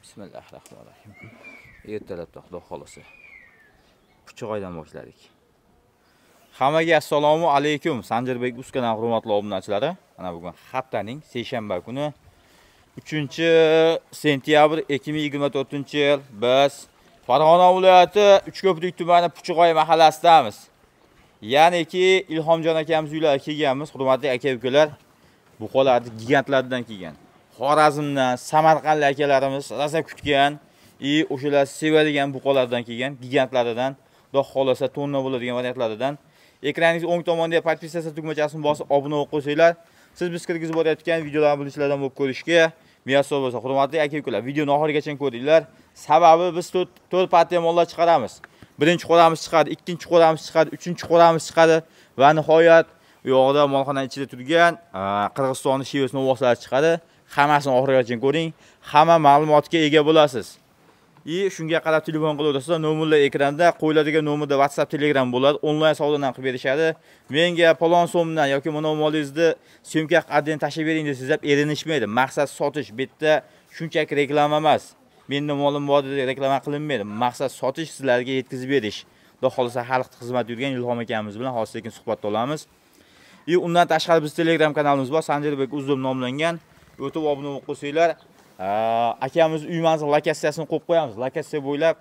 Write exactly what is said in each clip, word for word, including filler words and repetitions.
Bismillahirrahmanirrahim. Ertalabda Xudo xolasa Puchug'aydan boshladik. Hammaga assalomu alaykum. Sanjirbek Uskadan hurmatli obunachilari. Mana bugun haftaning seshanba kuni uchinchi sentyabr ikki ming yigirma to'rtinchi yil biz Farg'ona viloyati Uchko'prik tumani Puchug'ay mahallasidamiz. Ya'niki Ilhomjon akamiz uylariga kelganmiz. Hurmatli aka-ukalar, buqalarni gigantlardan kelgan. Xorazmdan, Samarqandlik akalarimiz rosa kutgan, и o'shalar sevadigan buqalardan kelgan, gigantlaridan, xudo xolasa tonna bo'ladigan variantlardan. Ekraningiz o'ng tomonda podpisatsiya tugmachasini bosib obuna bo'lib qo'ysanglar, siz biz kirgizib borayotgan videolarni birinchilardan bo'lib ko'rishga muyassar bo'lsa, hurmatli aka-ukalar, videoni oxirigacha ko'ringlar. Sababi biz to'rt partiya mollar chiqaramiz. Birinchi qo'ramiz chiqadi, ikkinchi qo'ramiz chiqadi, uchinchi qo'ramiz chiqadi va nihoyat u yoqda molxonaning ichida turgan Qirg'izistonning shivasini ovoqlari chiqadi. Hammasini oxirigacha ko'ring, hamma ma'lumotga ega bo'lasiz. И shunga qarab telefon qilaverasizlar, nomerlar ekranda, qo'yiladigan nomerda WhatsApp, Telegram bo'ladi, onlayn savdodan qilib berishadi. Menga palon so'mdan yoki mana molingizni syomka qadrini tashib bering desiz deb erinishmaydi. Maqsad sotish, bu yerda shunchaki reklama emas. Menda molim bor deb reklama qilinmaydi. Maqsad sotish, sizlarga yetkazib berish. Xudo xolasa xalqqa xizmat yurgan Ilhom akamiz bilan hozir suhbatda olamiz. И undan tashqari biz Telegram kanalimiz bor, Sanjirbek Uzdum nomlangan. O'tib obuna bo'lib qo'ysanglar, akamiz uy manzil lokatsiyasini qo'yib qo'yamiz. Lokatsiya bo'ylab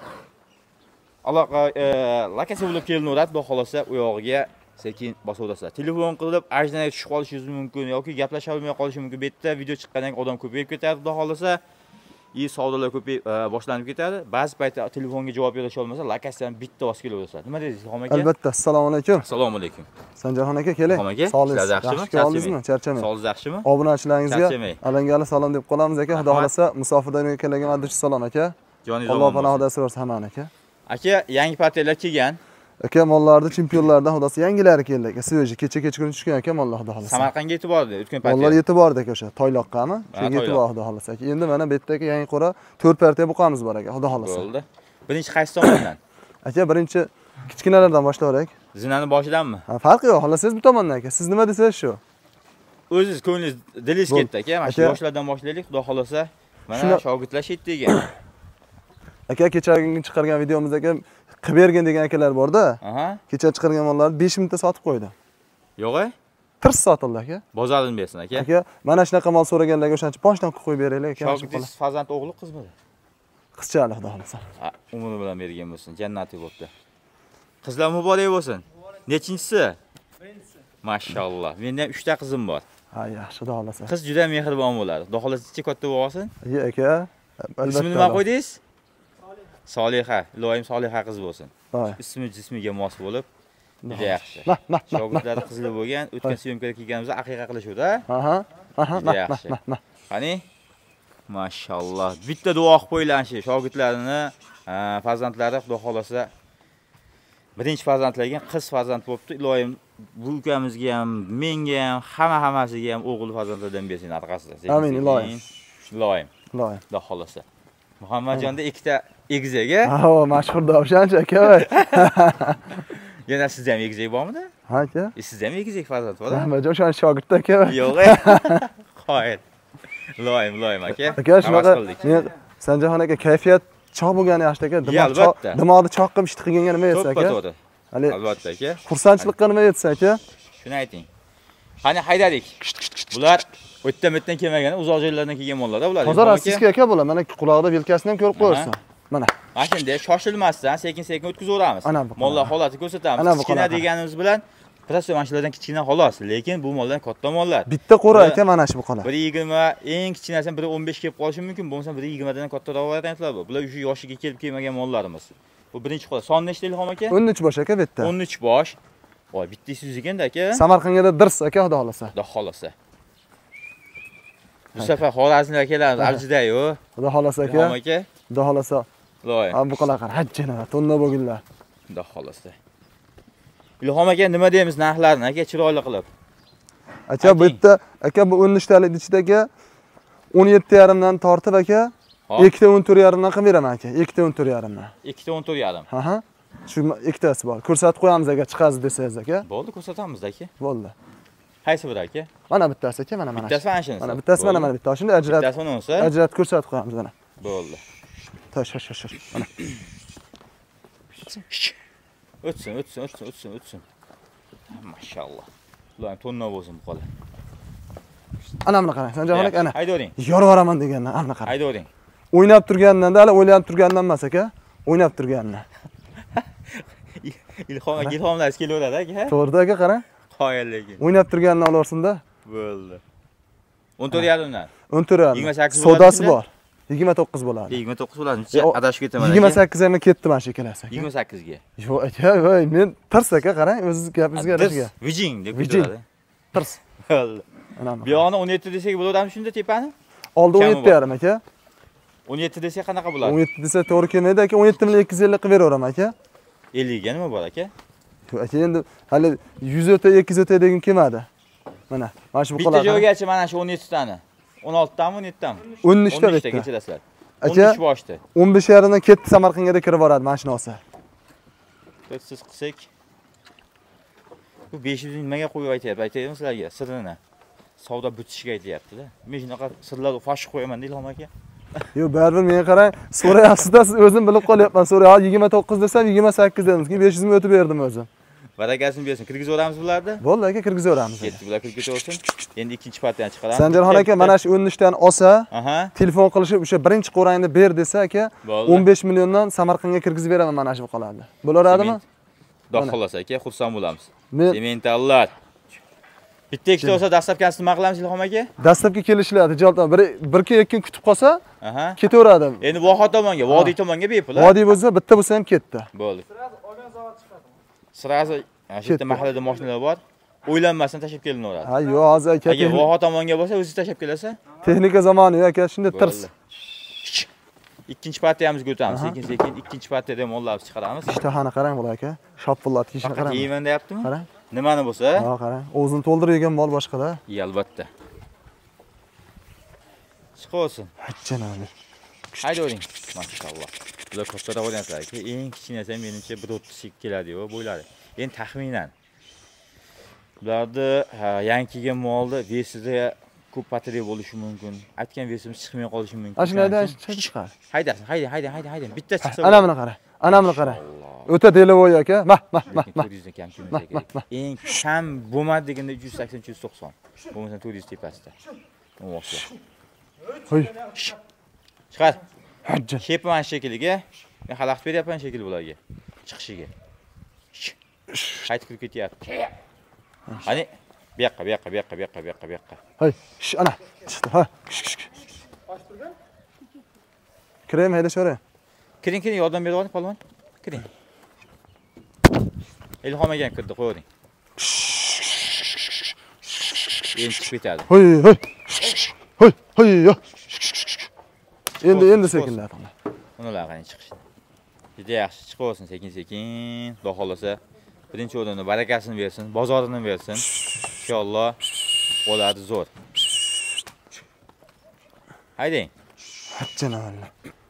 aloqa lokatsiya bo'lib kelinaveradi, xudo xolasa u yog'iga sekin bosaverasizlar. Telefon qilib ajnaga tushib qolishingiz mumkin yoki gaplasha olmay qolishi mumkin. Bu yerda video chiqqandan keyin odam ko'payib ketadi, xudo xolasa. И savdolar ko'payib boshlanib ketadi. Ba'zi paytda telefonga javob berisha olmasa, lokatsiyani bitta bosib kelaverasizlar. Nima deysiz, Ilhom aka? Albatta, assalomu alaykum. Assalomu alaykum. Sanjarxon aka, keling. Sog'ligingiz yaxshimi? Charchamadingizmi? Charchamang. Sog'ligingiz yaxshimi? Obunachilaringizga alangali salom deb qolamiz aka. Xudo xolasa musofirdan kelgan addish salom aka. Joningiz Alloh panohida asrasin hammani aka. Aka, yangi partiyalar kelgan. Aka, mollarni chempionlardan xudasi yangilari keldi aka. Sveji kecha-kecha kuni tushgan aka mollar xudo xolasa. Samarqandga yetib bordi o'tgan partiya. Mollar yetib bordi aka o'sha Toyloqqami? Shunga yetib bordi xudo xolasa aka. Endi mana bu yerdagi yangi qo'ra to'rt partiya buqamiz bor aka, xudo xolasa. Bo'ldi. Birinchi qaysi tomondan? Aka, birinchi kichkinalardan boshlaylik. Zinani boshidanmi? Ha, farqi yo'q, xohlasangiz bu tomondan aka. Siz nima desangiz shu. O'zingiz ko'nglingiz, dilingiz ketdi aka. Mana shu yoshlardan boshlaylik, xudo xolasa. Mana shogirdlar shetda ekan. Aka, kechagi chiqargan videomizda qilib bergan degan akalar bor-da. Aha. Kecha chiqargan mollarni besh mingta sotib qo'ydi. Yo'q-a? Tirs sotildi aka. Bozorini bersin aka. Aka, mana shunaqa mol so'raganlarga o'shancha pochtan qilib qo'yib beraylik aka. Shogirdingiz farzand o'g'li qizmi? Qizchalik xudo xolasa. Ha, umri bilan bergan bo'lsin, jannati bo'pti. Qizlar muborak bo'lsin. Nechinchisi? Birinchisi. Mashalloh. Menda ham uchta qizim bor. Ha, yaxshi, xudo xolasa. Qiz juda mehribon bo'ladi. Xudo xolasa ichi katta bo'lsin. Ey aka, albatta. Ismini nima qo'ydingiz? Soliha. Iloyim Soliha qiz bo'lsin. Ismi jismiga mos bo'lib, juda yaxshi. Shogirdlar qizli bo'lgan, o'tgan syomkaga kelganimizda aqiqa qilishuvdi. Aha. Aha. Yaxshi. Qani? Mashalloh. Bitta duo qilib qo'ylanshi shogirdlarini, farzandlari xudo xolasa birinchi farzandlarga qiz farzand bo'libdi. Iloyim bu ukamizga ham, menga ham, hamma hammasiga ham o'g'il farzandlardan bersin orqasida. Amin, iloyim. Iloyim. Iloyim. Xudo xolasa. Muhammadjonda ikkita egizak-a? Ha, mashhurda o'shancha aka. Yana sizda ham egizak bormi-da? Ha aka. E sizda ham egizak farzand bormi? Rahmat, o'shan shogirdda aka. Yo'q-a. Xo'p. Iloyim, iloyim aka. Aka, shunaqa men Sanjarxon aka kayfiyat choq bo'lgani yaxshi aka. Dimoq choq, dimoqni choq qilib ishti qilganga nima yetsa aka? To'ppa to'g'ri. Albatta aka. Xursandchilikqa nima yetsa aka? Shuni ayting. Qani haydadik. Bular o'tdan-o'tdan kelmagan, uzoq joylardan kelgan mollar-da bular. Hozir asiska aka bular. Mana quloqda yelkasini ham ko'rib qo'yarsan. Mana. Mana shunday shoshilmasdan sekin-sekin o'tkazaveramiz. Mollar holati ko'rsatamiz. Kichkina deganimiz bilan prosta mana shulardan kichkina xolos, lekin bu mollar katta mollar. Bitta qo'ra aka mana shu buqalar. bir yigirma, eng kichkinasidan bir o'n besh kelib qolishi mumkin, bo'lmasa bir yigirma dan kattaroq variantlar bor. Bular shu yoshiga kelib kelmagan mollarimiz. Bu birinchi qo'ra. Son nechta Ilhom aka? o'n uch bosh aka bu yerda. o'n uch bosh. Voy, bitta yuz ekanda aka. Samarqandga dirs aka, xudo xolasa. Xudo xolasa. Bu safar Xorazmga kelamiz, Aljida-yu. Xudo xolasa aka. Ilhom aka. Xudo xolasa. Loy. Ha, bu qala qara, hajjina, tonna bo'lganlar. Xudo xolasa. Ilhom aka nima deymiz narxlarni aka chiroyli qilib? Aka bu yerda aka bu o'n uch talik ichidagi o'n yetti yarim dan tortib aka, ikkita o'n to'rt yarim dan qilib beraman aka. ikkita o'n to'rt yarim dan. ikkita o'n to'rt yarim. Ha ha. Shu ikkitasi bor. Ko'rsatib qo'yamiz aka, chiqazi desangiz aka. Bo'ldi, ko'rsatamiz aka. Bo'ldi. Qaysi biri aka? Mana bittasi aka, mana mana. Bittasi mana shunisi. Mana bittasi mana mana bitta. Shunday ajratib. Bittasi unisi. Ajratib ko'rsatib qo'yamiz mana. Bo'ldi. Tosh, tosh, tosh, tosh. Mana. O'tsin, o'tsin, o'tsin, o'tsin, o'tsin. Mashalloh. Ular tonna bo'lsin bu qola. Ana buni qarang, Sanjarxon aka, ana. Haydavering. Yoraveraman degandan, ana qarang. Haydavering. O'ynab turgandan-da, hali o'ylanib turgandan emas aka. O'ynab turgandan. Ilhom, ilhomlaringiz kelaveradi aka. To'g'ri aka, qarang. Qoyil lekin. O'ynab turgandan olarsin-da. Bo'ldi. o'n to'rt yarimdan. o'n to'rt yarim. yigirma sakkiz Sodasi bor. yigirma to'qqiz bo'ladi. yigirma to'qqiz bo'ladimi? Adashib ketaman. yigirma sakkiz ga ketdi mana shu ikkalasi aka. yigirma sakkizga. Yo'q aka, voy, men tirs aka, qarang, o'zingiz gapingizga yarashiga. Vijing deb Vijing. ketadi. Tirs. Bo'ldi. Ana. Bu yog'ini o'n yetti desak bo'ladimi shunda tepani? Oldi o'n yetti yarim aka. o'n yetti desak qanaqa bo'ladi? o'n yetti desa to'g'ri kelmaydi aka. o'n yetti million ikki yuz ellik qilib beraveraman aka. ellik ga nima bor aka? Yo'q aka, endi hali yuz o'ta, ikki yuz o'ta degim kelmadi. Mana, mana shu Bitta buqalar. joygacha mana shu o'n yetti tani. o'n olti tami, o'n yetti tami? o'n uch ta o'n uch ta bitta. kechirasizlar. Aka, o'n uch boshda. o'n besh yarimdan ketdi Samarqandga da kirib boradi mana shu narsa. to'qqiz qilsak. Bu besh yuz ming nimaga qo'yib aytyapti? Aytaymi sizlarga sirrini? Savdo bitishiga aytyapti-da. Men shunaqa sirlarni fosh qo'yaman Ilhom aka. Yo'q, baribir menga qarang, so'rayapsiz-da, siz o'zim bilib qolyapman. So'ray, yigirma to'qqiz desam yigirma sakkiz dedim. Keyin besh yuz ming o'tib berdim o'zim. Barakasini bersin. Kirgizaveramiz bularni. Bo'ldi aka, kirgizaveramiz. Ketdi, bular kirib ketaversin. Endi ikkinchi partiyani chiqaramiz. Sanjarxon aka, mana shu o'n uch tani olsa, Aha. telefon qilishib o'sha birinchi qo'rangni ber desa aka, Bo'ldi. o'n besh milliondan Samarqandga kirgizib beraman mana shu qo'larni. Bo'laveradimi? Xudo xolasa aka, xursand bo'lamiz. Men Sementallar. Bitta ikkita olsa dastlabkasini nima qilamiz Ilhom aka? dastlabki kelishlardi, jalton bir bir kun ikki kun kutib qolsa, Aha. ketaveradi. Endi Voha tomonga, Vodiy tomonga bepul. Vodiy bo'lsa, bitta bo'lsa ham ketdi. Bo'ldi. Olgan zavod chiqadi. Sirazi, shu yerda mahallada mashinalar bor. O'ylanmasdan tashib kelinaveradi. Ha, yo'q, hozir aka. Agar Voha tomonga bo'lsa, o'zi tashib kelasa, Texnika zamoni yo'q aka, shunday tirs. Ikkinchi partiyamizga o'tamiz. Sekin-sekin ikkinchi partiyada mollarni chiqaramiz. Ishtahani qarang bular aka. Shopfullat yeyishni qarang. Yeyman deyaptimi? Qarang. Nimani bo'lsa? Ha, qarang. O'zini to'ldirib yegan mol boshqada. Iya, albatta. Chiqolsin. Hajjanali. Haydavering. Mashalloh. Bular kattaroq o'ynasizlar. Eng kichkinasi ham menimcha bir o'ttiz keladi-yu bo'ylari. Endi taxminan bularda yangi kelgan molda vesida ko'p patri bo'lishi mumkin. Aytgan vesimiz chiqmay qolishi mumkin. Ana shundan chiqar. Haydasin, hayda, hayda, hayda, hayda. Bitta chiqsa. Ana buni qara. Ana buni qara. O'ta delovoy aka. Mah, mah, mah, mah. to'rt yuz dan kam kelmasa kerak. Eng kam bo'lmadi deganda uch yuz sakson uch yuz to'qson. Bo'lmasa to'rt yuz tepasida. O'xsha. Hoy. Chiqar. Hajjan. Shepman shekiliga. Men xalaqit beryapman shekil bularga. Chiqishiga. Qaytib kirib ketyapti. Qani, bu yoqqa, bu yoqqa, bu yoqqa, bu yoqqa, bu yoqqa, bu yoqqa. Hoy, sh, ana. Chiqdi. Ha. Kiring, hayda sho'ra. Kiring, kiring, yordam beryapti polvon. Kiring. Ilhom aka kirdi, qo'ying. Endi chiqib ketadi. Hoy, hoy. Hoy, hoy, yo. Endi, endi sekinlar. Unalar qani chiqishdi. Juda yaxshi chiqaversin sekin-sekin. Xudo xolasa birinchi o'rinni barakasini bersin, bozorini bersin. Inshaalloh bo'ladi zo'r. Haydang. Hajjanali.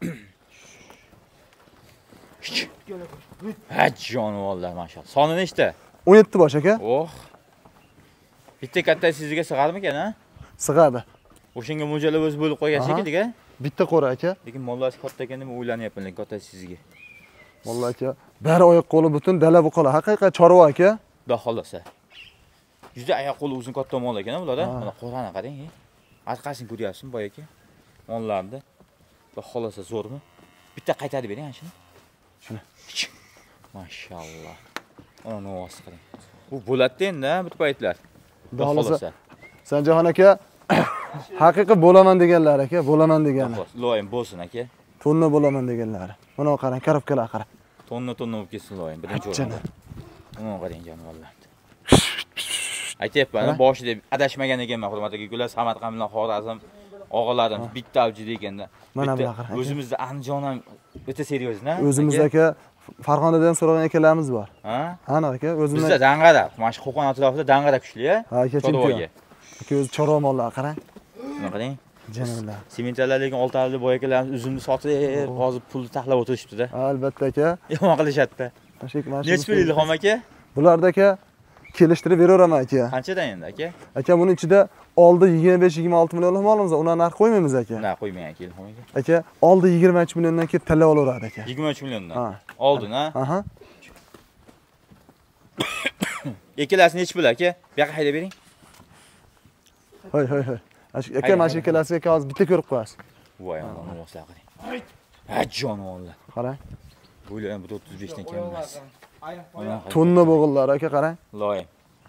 Haj jonivorlar mashallah. Soni nechta? o'n yetti bosh aka. Oh. Bitta katta sizga sig'armikan, ha? Sig'adi. O'shanga mo'ljallab o'zi bo'lib qo'ygan shekilli-ga. Bitta qo'ra aka. Lekin mollar katta ekan deb o'ylanyapman, lekin katta sizga. Vallahi aka, bari oyoq qo'li butun dala buqalar. Haqiqat chorva aka. Xudo xolasa. Juda oyoq qo'li uzun katta mol ekan bularda. Mana qo'rani qarang. Orqasini ko'ryapsizmi boy aka? Mollarni. Xudo xolasa zo'rmi? Bitta qaytarib bering ana shuni. Shuni. Mashalloh. Ana novoz qarang. Bu bo'ladi endi, bu paytlar. Xudo xolasa. Sanjarxon aka, haqiqiy bo'laman deganlar aka, bo'laman deganlar. Loyim bo'lsin aka. Tonna bo'laman deganlar. Mana qarang, karobkalar qarang. Tonna tonna bo'lib ketsin loyim, birinchi o'rinda. Mana qarang jonivorlar. Aytayapman, boshida adashmagan ekanman, hurmatli gular, Samarqand bilan Xorazm og'alarimiz bitta avjida ekanda. Mana bular qarang. O'zimizda Andijon ham o'ta seriozna. O'zimiz aka Farg'onadan ham so'ragan akalarimiz bor. Ha? Ana aka, o'zimizda bizda dang'ara, mana shu Qo'qon atrofida dang'ara kuchli-a? Ha, aka, chempion. Aka o'zi chorva mollar qarang. Mana qarang. Janoblar. Sementallar lekin oltali boy akalarimiz uzumni sotib, hozir pulni taxlab o'tirishibdi-da. Albatta aka. Yomon qilishadi-da. Nech pul Ilhom aka? Bularda aka kelishtirib beraveraman aka. Qanchadan endi aka? Aka buni ichida oldi yigirma besh yigirma olti millionlik molimiz bor. Uni narx qo'ymaymiz aka. Na, qo'ymang aka, Ilhom aka. Aka oldi yigirma uch milliondan kelib tanlab olaveradi aka. yigirma uch milliondan. Ha. Oldin, ha? Aha. Ikkalasini nech pul aka? Bu yoqqa haydab bering. Hoy, hoy, hoy. Aka mana shu ikkalasiga aka hozir bitta ko'rib qo'yasiz. Voy, Alloh o'sla qiling. Ha, jonivor. Qarang. Bo'ylar bu o'ttiz besh dan kam emas. Tonna bo'g'illar aka qarang. Loyim.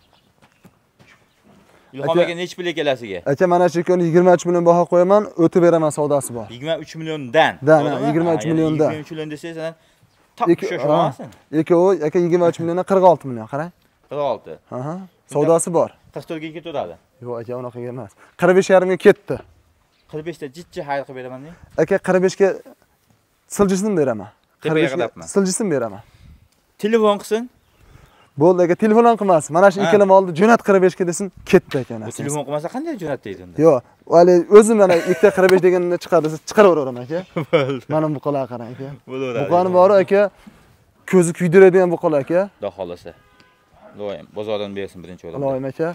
Ilhom aka nech pul ikkalasiga? Aka mana shu kuni yigirma uch million baho qo'yaman, o'tib beraman savdosi bor. yigirma uch milliondan. Dan, yigirma uch milliondan. yigirma uch million desangiz, san top shoshmasin. Ikkovi aka yigirma uch milliondan qirq olti million, qarang. qirq olti. Aha. Savdosi bor. qirq to'rt ga ketaveradi. Yo'q aka, unaqaga emas. qirq besh yarim ga ketdi. qirq besh ta jitcha xayr qilib beraman deng. Aka qirq besh ga siljisini beraman. Tepaga qadapman. Siljisini beraman. Telefon qilsin. Bo'ldi aka, telefon ham qilmas. Mana shu ikkala molni jo'nat qirq besh ga desin, ketdi aka. Bu telefon qilmasa qanday jo'nat deydi unda? Yo'q, vali o'zim mana ikkita qirq besh deganini chiqardi, chiqaraveraman aka. Bo'ldi. Mana buqalar qarang aka. Bo'laveradi. Buqani bori aka, ko'zi kuydiradigan buqalar aka. Xudo xolasa. Loyim, bozordan bersin birinchi o'rinda. Loyim aka.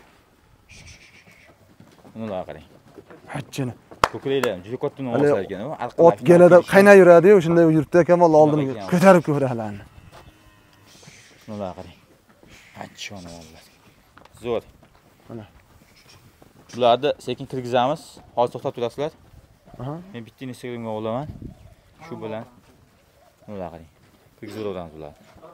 Ular qarang. Hajjini. Ko'klaylar juda katta nomlar ekan, u. Ot galada qaynay yuradi-yu, shunday yuribdi aka, mol oldin ko'tarib ko'ralarni. Ular qarang. Hajjoni vallahi. Zo'r. Mana. Bularni sekin kirgizamiz. Hozir to'xtab turasizlar. Aha. Men bitta Instagramga olaman. Shu bilan ular qarang. Kirgizaveramiz ularni.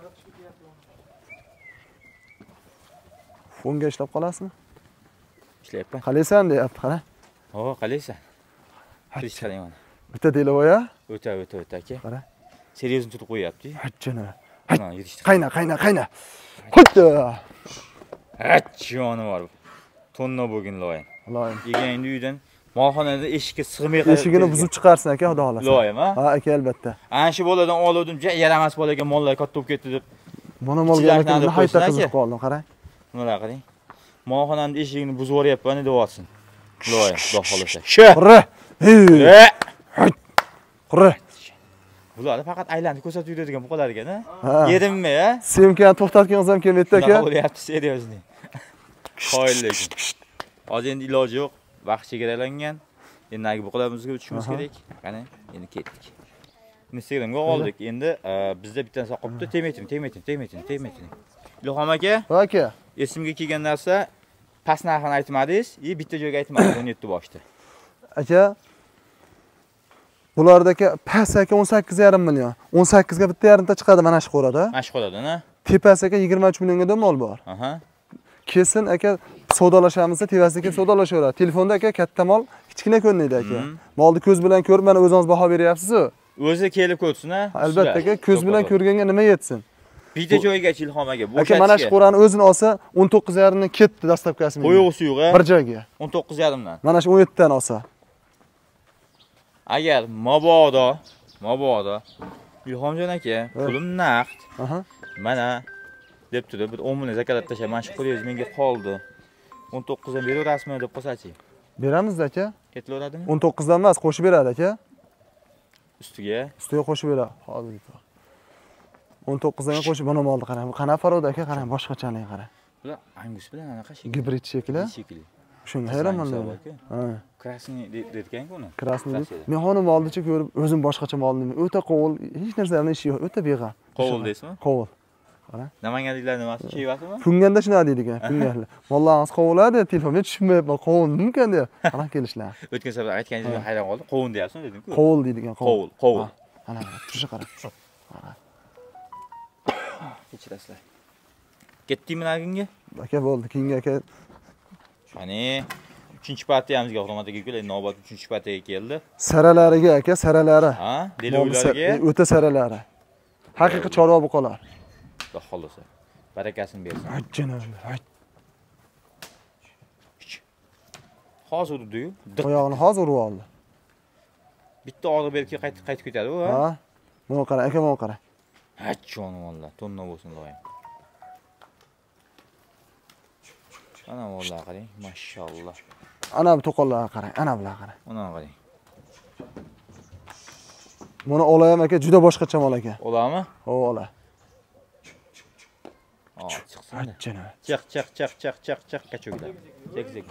Fonga ishlab qolasizmi? Ishlayapman. Qalaysan deyapti, qara. Ho, qalaysan? Kirish qarang mana. Bitta delovoya? O'ta, o'ta, o'ta aka. Qara. Seriyozini tutib qo'yapti. Hajjini. Mana yetishdi. Qayna, qayna, qayna. Xuddi. Hajjoni bor. Tonna bo'lgin loyim. Loyim. Yeganingni uydan molxonada eshikka sig'may qolib. Eshigini buzib chiqarsin aka, xudo xolasa. Loyim, ha? Ha, aka albatta. Ana shu boladan oldim, yaramas bolaga mollar katta bo'lib ketdi deb. Mana molga hayta qizib qoldim, qarang. Mana qarang. Molxonamning eshigini buzib yuboryapman deyapsan. Loyim, xudo xolasa. Qurra. Hey. Qurra. Bularni faqat aylanib ko'rsatib yuradigan buqalar ekan, ha? Ha. Yedimmi, ha? Semkani to'xtatganingiz ham kelmaydi aka. Nima bo'lyapti, seriozni? Qoyillik. Hozir endi iloji yo'q. Vaqt chegaralangan. Endi nagi buqalamizga o'tishimiz kerak. Qani, endi ketdik. Instagramga oldik. Endi bizda bittasi qolibdi. Tegmayting, tegmayting, tegmayting, tegmayting. Ilhom aka? Ha aka. Esimga kelgan narsa past narxini aytmadingiz, и bitta joyga aytmadingiz o'n yetti boshda. Aka, bulardagi past aka o'n sakkiz yarim million. o'n sakkiz ga bitta yarimta chiqadi mana shu qo'rada. Mana shu qo'radan, ha? Tepasi aka yigirma uch millionga da mol bor. Aha. Kesin aka savdolashamiz, tepasiga kelib savdolashaveradi. Telefonda aka katta mol kichkina ko'rinadi aka. Molni ko'z bilan ko'rib, mana o'zingiz baho beryapsiz-ku. O'zi kelib ko'rsin, ha? Albatta aka, ko'z bilan ko'rganga nima yetsin? Bitta joyga Ilhom aka, bo'shatishga. Aka mana shu qo'rani o'zini olsa o'n to'qqiz yarim dan ketdi dastavkasi. Qo'yog'i suyuq, ha? Bir joyga. o'n to'qqiz yarim dan. Mana shu o'n yetti dan olsa. Agar mabodo, mabodo Ilhomjon aka, pulim naqd. Aha. Mana deb turib, bir o'n million zakalat tashlab, mana shu qo'lingiz menga qoldi. o'n to'qqiz dan beraverasizmi deb qo'sachi. Beramiz aka. Ketilaveradimi? o'n to'qqiz dan emas, qo'shib beradi aka. Ustiga. Ustiga qo'shib beradi. Hozir. o'n to'qqiz dan qo'shib mana molni qarang. Qana Farod aka, qarang, boshqachalik qarang. Bular Angus bilan anaqa shekil. Gibrid shekli. Shekli. Shunga hayronman men. Ha. Krasniy deyotgan-ku uni. Krasniy. Men xonim oldicha ko'rib, o'zim boshqacha molni, o'ta qo'l, hech narsa bilan ishi yo'q, o'ta beg'am. Qo'l deysizmi? Qo'l. Qarang. Namanganliklar nimasi? Chevasimi? Kunganda shunaqa deydigan, kunganlar. Mollaringiz qovuladi, telefonga tushmayapman, qovun mumkin deb. Qarang kelishlar. O'tgan safar aytganingizni hayron qoldim. Qovun deyapsizmi dedim-ku. Qovul deydigan, qovul. Qovul. Ana, turishi qarang. Qarang. Kechirasizlar. Ketdingmi naginga? Aka bo'ldi, keyingi aka. Qani, uchinchi partiyamizga hurmat aka keldi. Navbat uchinchi partiyaga keldi. Saralariga aka, saralari. Ha, delovlarga. O'ta saralari. Haqiqiy chorva buqalar. Xudo xolasa. Barakasini bersin. Ajjana. Hozir urdi-yu. Oyog'ini hozir urib oldi. Bitta og'ir berki qaytib qaytib ketadi u, ha? Ha. Mana qarang, aka, mana qarang. Hajjon vallah, tonna bo'lsin loyim. Ana vallah qarang, mashallah. Ana bu to'qollarga qarang, ana bular qarang. Mana qarang. Buni olayam aka, juda boshqacha mol aka. Olarmi? Ho, ola. Ha, chiqsin shunda. Ajjana. Chiq, chiq, chiq, chiq, chiq, chiq, kachoglar. Tek, tek.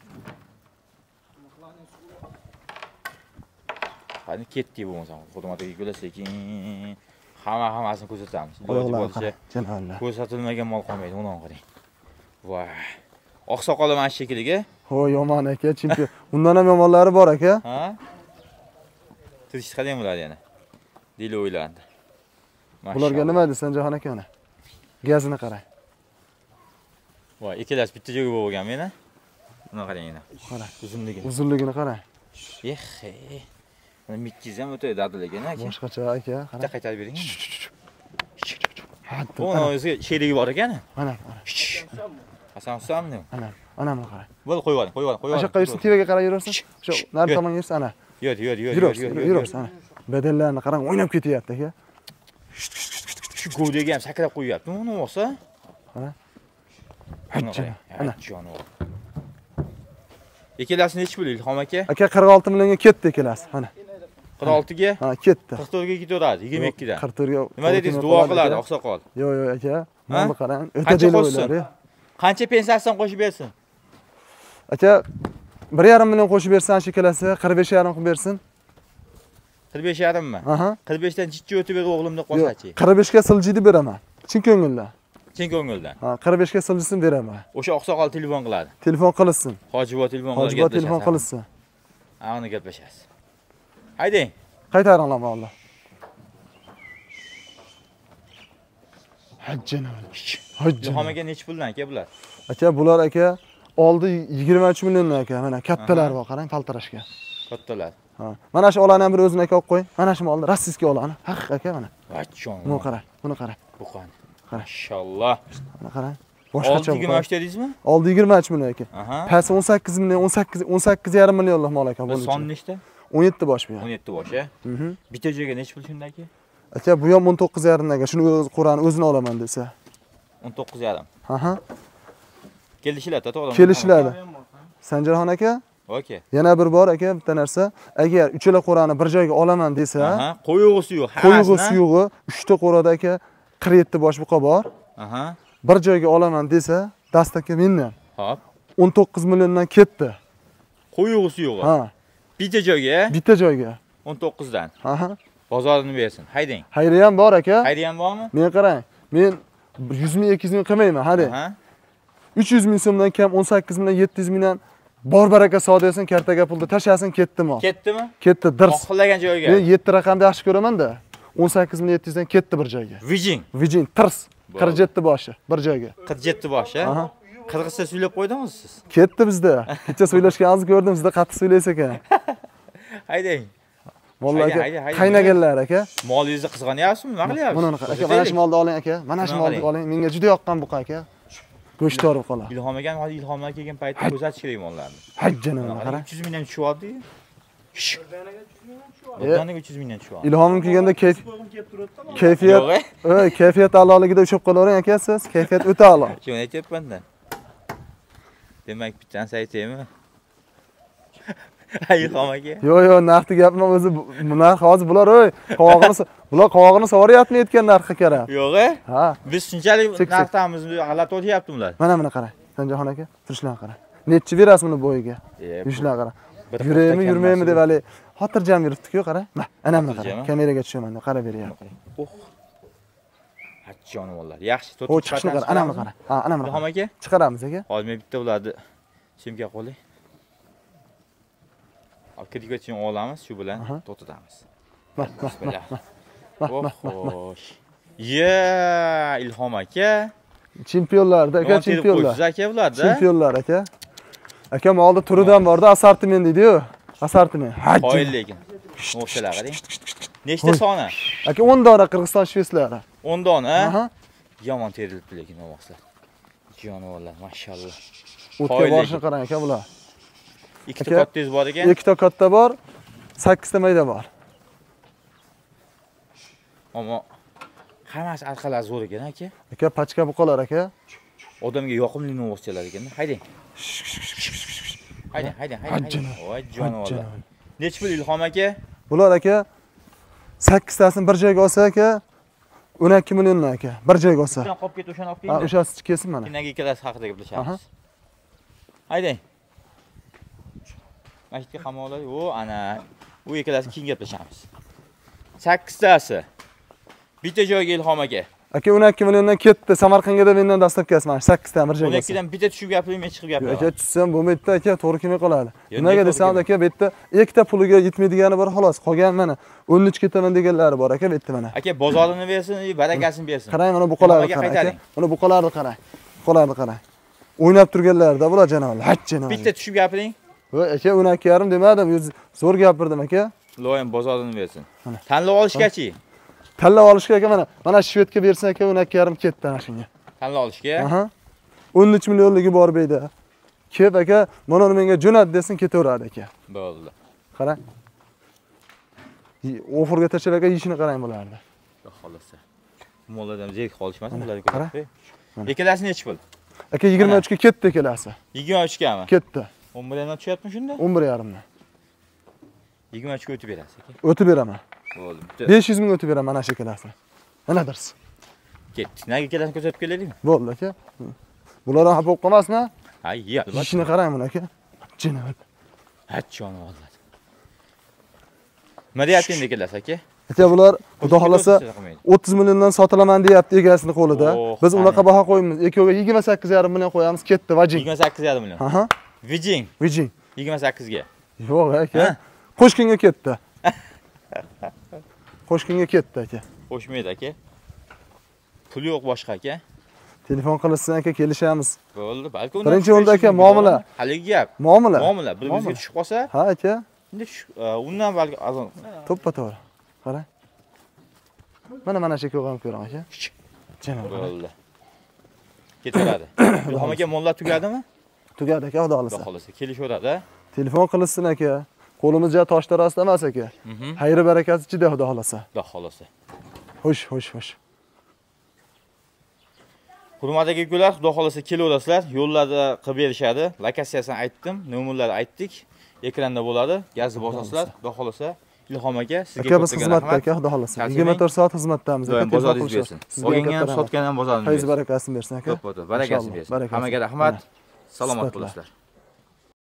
Qani ketdi bo'lmasa, xizmatga kelsa sekin. Hamma hammasini ko'rsatamiz. Iloji bo'lsa, Janolla. ko'rsatilmagan mol qolmaydi, uni qarang. Voy. Oqsoqoli mana shekilliga. Ho, yomon aka, chempion. Undan ham yomonlari bor aka. Ha? Tirish qadam bo'ladi yana. Dili o'ylandi. Bularga nima desan Jahon aka ana? Gazini qarang. Voy, ikkalasi bitta joyga bo'lgan meni. Buni qarang yana. Qarang. Uzunligini. Uzunligini qarang. Ehe. Mana mittiz ham o'ta dadilgan aka. Boshqacha aka, Bitta qarang. qaytarib bering. Hatto. Buni o'ziga sherigi bor ekan. Mana, Qasam samni. ana, ana mana qarang. Bo'l qo'yib yuboring, qo'yib yuboring, qo'yib O'sha qayersa tevaga qarab yuraversin. O'sha nari tomonga yursa ana. Yur, yur, yur, Yur, yur, yur, ana. Bedellarni qarang, o'ynab ketyapti aka. Shu govdagi ham sakrab qo'yyapti. Uni olsa. Ana. Hajjana. Ana jonivor. Ikkalasi nechi pul Ilhom aka? Aka qirq olti millionga ketdi ikkalasi. Mana. qirq oltiga? Ha, ketdi. qirq to'rtga ketaveradi, yigirma ikkidan. qirq to'rtga. Nima dedingiz? Duo qiladi oqsoqol. Yo'q, yo'q aka. Mana qarang, o'ta Qancha deli qo'shsin? o'yladi. Qancha pensiyasidan qo'shib bersin? Aka bir yarim million qo'shib bersan shu ikkalasi qirq besh yarim qilib bersin. qirq besh yarim mi? Aha. qirq beshdan jichchi o'tib ber o'g'lim deb qo'ysachi. qirq beshga siljidi beraman. Chin ko'ngildan. Chin ko'ngildan. Ha, qirq beshga siljisini beraman. O'sha oqsoqol telefon qiladi. Telefon qilsin. Hojibo telefon qiladi. Hojibo telefon qilsin. Ha, uni gaplashasiz. Hayding. Qaytaringlar valloh. Hajjana. Ilhom aka nechi puldan aka bular? Aka bular aka oldi yigirma uch milliondan aka. Mana kattalar bor, qarang paltarashga. Kattalar. Ha. Mana shu olani ham bir o'zini aka olib qo'y. Mana shu molni rossiyskiy olani. Haq aka mana. Vachon. Buni qarang, buni qarang. Bu qani? Qarang. Inshaalloh. Mana qarang. Boshqacha yigirma uch dedingizmi? oldi yigirma uch million aka. Aha. Pasi o'n sakkiz million, o'n sakkiz o'n sakkiz yarim millionlik mol aka Bu son nechta? o'n yetti bosh bu ham. o'n yetti bosh, a? Mhm. Bitta joyga nechi pul shunda aka? Aka bu ham o'n to'qqiz yarim aka. Shuni o'z Qur'oni o'zini olaman desa. o'n to'qqiz yarim. Aha. Kelishiladi, to'g'rimi? Kelishiladi. Sanjarxon aka, Okay. yana bir bor aka, bitta narsa. Agar uchala qo'rani bir joyga olaman desa, Aha, qo'yug'i suyuq, qo'yug'i suyug'i uchta qo'rada aka qirq yetti bosh buqa bor. Aha. Bir joyga olaman desa, dastaka mendan. Hop. o'n to'qqiz milliondan ketdi. Qo'yug'i suyug'i. Ha, Bitta joyga bitta joyga. o'n to'qqiz dan. Aha. Bozorini bersin. Hayding. Xayri ham bor aka. Xayri ham bormi? Men qarang, men yuz ming ikki yuz ming qilmayman, hadi. Aha. uch yuz ming so'mdan kam o'n sakkiz million yetti yuz mingdan bor baraka savdosin, kartaga pulni tashasin, ketdimi? Ketdimi? Ketdi, dirs. Xohlagan joyga. Men yetti raqamni yaxshi ko'raman-da. o'n sakkiz million yetti yuz dan ketdi bir joyga. Vijing. Vijing tirs. qirq yetti boshi bir joyga. qirq yetti bosh, a? Aha. Qirg'izcha suylab qo'ydingizmi siz? Ketdi bizda. Kecha suylashganingizni ko'rdim, sizda qattiq suylaysiz ekan. Hayding. Vallahi Haydi, aka, haydi, haydi. qaynaganlar aka. Molingizni qizg'anyapsizmi? Nima qilyapsiz? Buni aka, mana shu molni oling aka. Mana shu molni oling. Menga juda yoqqan buqa aka. Go'sht torib qoladi. Ilhom aka, hozir ilhomlar kelgan paytda ko'rsatish kerak mollarni. Hajjana qarang. uch yuz mingdan tushyapti. Birdaniga uch yuz mingdan tushyapti. Ilhomim kelganda kayf kayfiyat, ey, kayfiyat a'loligida ushib qolavering aka siz. Kayfiyat o'ta a'lo. Shuni aytyapman-da. Demak, bittani aytaymi? Ay, ilhom aka. Yo'q, yo'q, narxni gapman o'zi. Narx hozir bular, ey, qovog'ini bular qovog'ini sovoryapmi aytgan narxga qarab. Yo'q, a? Ha. Biz shunchalik narxdamiz, g'alati o'tyapti ular. Mana buni qarang. Sanjarxon aka, turishlarni qarang. Nechi berasiz buni bo'yiga? Yurishlarni qarang. Yuraymi, yurmaymi deb hali xotirjam yuribdi-ku, qarang. Ma, ana buni qarang. Kameraga tushaman deb qarab beryapti. Oh. Hajjonivonlar. Yaxshi, to'rt. O chiqishni qarang, ana buni qarang. Ha, ana buni. Ilhom aka, chiqaramiz aka. hozir men bitta ularni shimga qo'ying. Akreditatsiyon olamiz, shu bilan to'xtatamiz. Bismillah. Xo'sh. Ya, Ilhom aka. Chempionlarda aka, chempionlar. Siz aka bularda? Chempionlar aka. Aka molda turidan borda, assortiment deydi-yu. Assortiment. Qo'ying lekin. O'shalar qarang. Nechta soni? Aka o'n dona Qirg'iziston shveslari. o'n dona, Aha. Yomon terilibdi lekin ovoqlar. Jonivorlar, mashallah. O'tga borishni qarang aka bular. Ikkita kattangiz bor ekan? Ikkita katta bor, sakkizta mayda bor. Ammo hammasi arqalari zo'r ekan aka. Aka pachka buqalar aka. Odamga yoqimli novostilar ekan. Hayding. Hayding, hayding, hayding. Voy jonivorlar. Nech pul Ilhom aka? Bular aka sakkiztasini bir joyga olsa aka o'n ikki milliondan aka. Bir joyga olsa. Bilan qolib ketdi, o'shani olib Ha, keling. o'shasi kelsin mana. Keyin ikkalasi haqida gaplashamiz. Haydang. Masjidga qamoqlar. O, ana. U ikkalasi keyin gaplashamiz. sakkiztasi. Bitta joyga Ilhom aka. Aka o'n ikki milliondan ketdi. Samarqandga da mendan dastlabkasi mana sakkizta bir joyga. o'n ikkidan bitta tushib gapiring, men chiqib gapiraman. Aka tushsam bo'lmaydi aka, to'g'ri kelmay qoladi. Nimaga desam aka, bu yerda ikkita puliga yetmaydigani bor xolos. Qolgan mana o'n uch ketaman deganlari bor aka, bu yerda mana. Aka bozorini bersin, barakasini bersin. Qarang, mana buqalarni qarang. Mana buqalarni qarang. Buqalarni qarang. O'ynab turganlarda bular janolar, haj janolar. Bitta tushib gapiring. Voy aka, o'n ikki yarim demadim, zo'r gapirdim aka. Loyim bozorini bersin. Tanlab olishgachi. Tanlab olishga aka mana, mana Shvedga bersin aka, o'n ikki yarim ketdi ana shunga. Tanlab olishga? Aha. o'n uch millionligi bor beyda. Kep aka, mana menga jo'nat desin, ketaveradi aka. Bo'ldi. Qarang. Ofurga tashlab aka, yishini qarang bularni. Xohlasa. Mollardan zerk qolishmasin bularga ko'rib. Ikkalasi nechi pul? Aka yigirma uch ga ketdi ikkalasi. yigirma uch gami? Ketdi. o'n birdan tushyapmi shunda? o'n bir yarim dan. yigirma uch ga o'tib berasiz aka. O'tib beraman. Bo'ldi. besh yuz ming o'tib beraman ana shu ikkalasini. Mana dirsin. Ketdi. Nega ikkalasini ko'rsatib keladingmi? Bo'ldi aka. Bular ham bo'lib qolmasmi? Ha, yi, albatta. Ishini qarang buni aka. Jinoyat. Hachchoni oladi. Nima deyapti endi ikkalasi aka? Aka bular xudo xolasa o'ttiz milliondan sotilaman deyapti egasini qo'lida. Biz unaqa baho qo'yamiz. Ekkoga yigirma sakkiz yarim million qo'yamiz, ketdi vajing. yigirma sakkiz yarim million. Aha. Vijing. Vijing. yigirma sakkiz ga. Yo'q aka. Qo'shkinga ketdi. Qo'shkinga ketdi aka. Qo'shmaydi aka. Pul yo'q boshqa aka. Telefon qilsin aka, kelishamiz. Bo'ldi, balki undan birinchi o'rinda aka muomala. Haligi gap. Muomala. Muomala. Bir-birimizga tushib qolsa, ha aka. Endi undan balki azon. To'ppa-to'g'ri. Qarang. Mana mana shu ko'rgan ko'ring aka. Janob. Bo'ldi. Ketaveradi. Ilhom aka mollar tugadimi? Tugadi aka, xudo xolasa. Xudo xolasa kelishaveradi. Telefon qilsin aka. Qo'limizga tosh tarasida emas aka. Xayri barakasi ichida xudo xolasa. Xudo xolasa. Xo'sh, xo'sh, xo'sh. Hurmatli akalar, xudo xolasa kelaverasizlar. Yo'llarda qilib berishadi. Lokatsiyasini aytdim, nomerlarni aytdik. Ekranda bo'ladi. Gazni bosasizlar. Xudo xolasa Ilhom aka sizga aka biz xizmatda aka, xudo xolasa. yigirma to'rt soat xizmatdamiz aka. Bozoringiz bersin. Olgan ham, sotgan ham bozoringiz bersin. Fayz barakasini bersin aka. To'ppa-to'p, barakasini bersin. Hammaga rahmat. Salomat bo'linglar.